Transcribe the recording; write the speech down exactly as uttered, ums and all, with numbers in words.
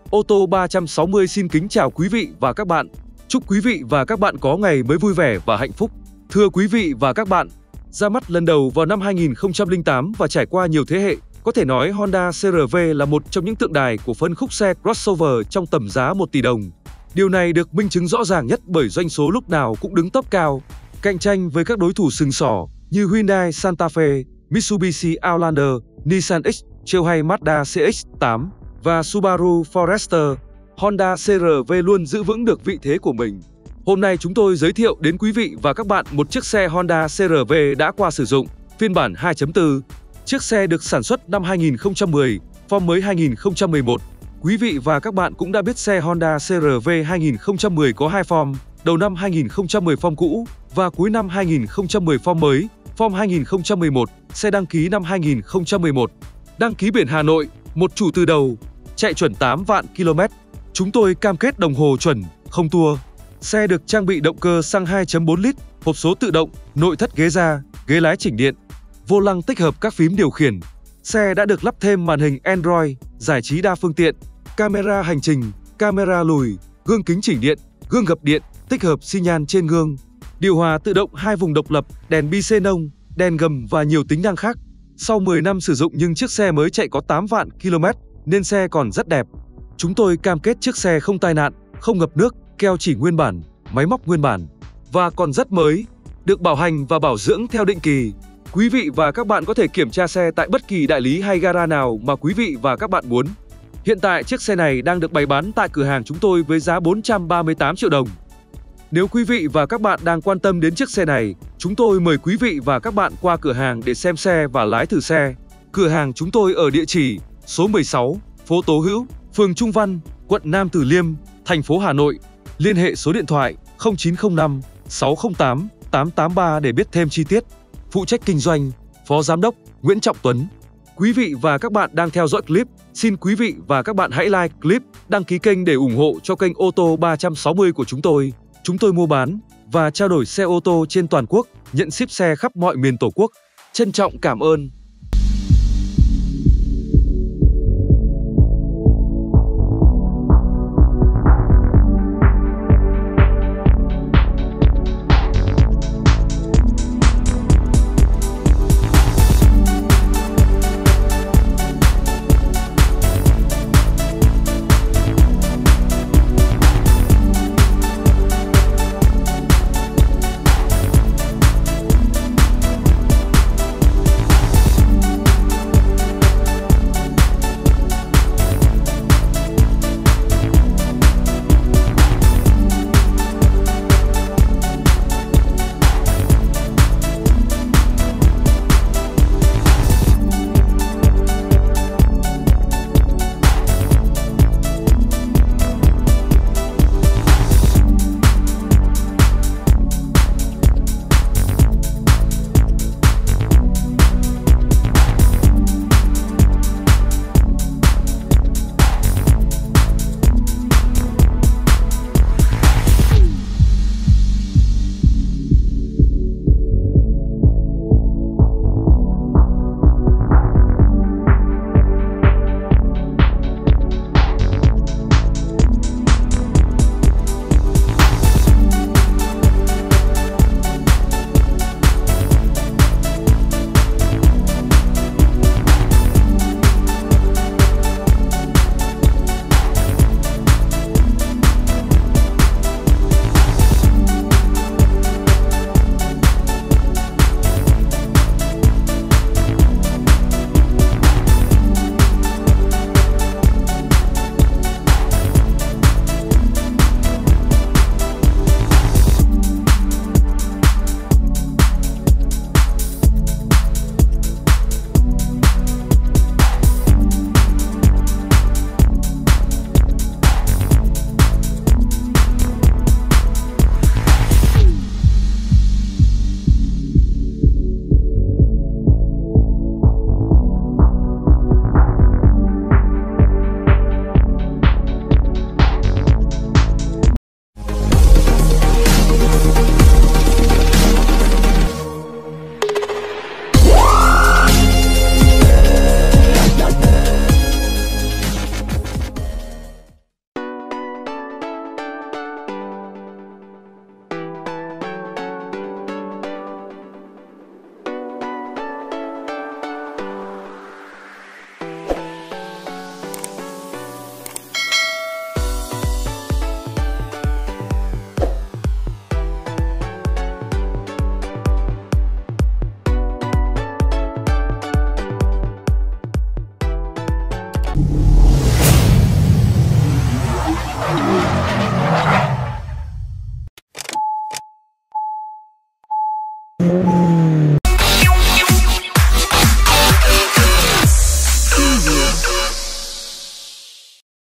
Ô tô ba trăm sáu mươi xin kính chào quý vị và các bạn. Chúc quý vị và các bạn có ngày mới vui vẻ và hạnh phúc. Thưa quý vị và các bạn, ra mắt lần đầu vào năm hai nghìn không trăm lẻ tám và trải qua nhiều thế hệ, có thể nói Honda xê rờ vê là một trong những tượng đài của phân khúc xe crossover trong tầm giá một tỷ đồng. Điều này được minh chứng rõ ràng nhất bởi doanh số lúc nào cũng đứng top cao, cạnh tranh với các đối thủ sừng sỏ như Hyundai Santa Fe, Mitsubishi Outlander, Nissan X-Trail hay Mazda xê X tám và Subaru Forester. Honda xê rờ vê luôn giữ vững được vị thế của mình. Hôm nay chúng tôi giới thiệu đến quý vị và các bạn một chiếc xe Honda xê rờ vê đã qua sử dụng, phiên bản hai chấm bốn. Chiếc xe được sản xuất năm hai nghìn không trăm mười, form mới hai nghìn không trăm mười một. Quý vị và các bạn cũng đã biết xe Honda xê rờ vê hai nghìn không trăm mười có hai form, đầu năm hai nghìn không trăm mười form cũ và cuối năm hai nghìn không trăm mười form mới, form hai nghìn không trăm mười một, xe đăng ký năm hai nghìn không trăm mười một. Đăng ký biển Hà Nội, một chủ từ đầu, chạy chuẩn tám vạn ki lô mét. Chúng tôi cam kết đồng hồ chuẩn, không tua. Xe được trang bị động cơ xăng hai chấm bốn lít, hộp số tự động, nội thất ghế da, ghế lái chỉnh điện, vô lăng tích hợp các phím điều khiển. Xe đã được lắp thêm màn hình Android, giải trí đa phương tiện, camera hành trình, camera lùi, gương kính chỉnh điện, gương gập điện, tích hợp xi nhan trên gương, điều hòa tự động hai vùng độc lập, đèn bi xenon, đèn gầm và nhiều tính năng khác. Sau mười năm sử dụng nhưng chiếc xe mới chạy có tám vạn ki lô mét nên xe còn rất đẹp. Chúng tôi cam kết chiếc xe không tai nạn, không ngập nước, keo chỉ nguyên bản, máy móc nguyên bản và còn rất mới, được bảo hành và bảo dưỡng theo định kỳ. Quý vị và các bạn có thể kiểm tra xe tại bất kỳ đại lý hay gara nào mà quý vị và các bạn muốn. Hiện tại chiếc xe này đang được bày bán tại cửa hàng chúng tôi với giá bốn trăm ba mươi tám triệu đồng. Nếu quý vị và các bạn đang quan tâm đến chiếc xe này, chúng tôi mời quý vị và các bạn qua cửa hàng để xem xe và lái thử xe. Cửa hàng chúng tôi ở địa chỉ số mười sáu, phố Tố Hữu, phường Trung Văn, quận Nam Từ Liêm, thành phố Hà Nội. Liên hệ số điện thoại không chín không năm, sáu không tám, tám tám ba để biết thêm chi tiết. Phụ trách kinh doanh, Phó Giám đốc Nguyễn Trọng Tuấn. Quý vị và các bạn đang theo dõi clip, xin quý vị và các bạn hãy like clip, đăng ký kênh để ủng hộ cho kênh ô tô ba trăm sáu mươi của chúng tôi. Chúng tôi mua bán và trao đổi xe ô tô trên toàn quốc, nhận ship xe khắp mọi miền Tổ quốc. Trân trọng cảm ơn.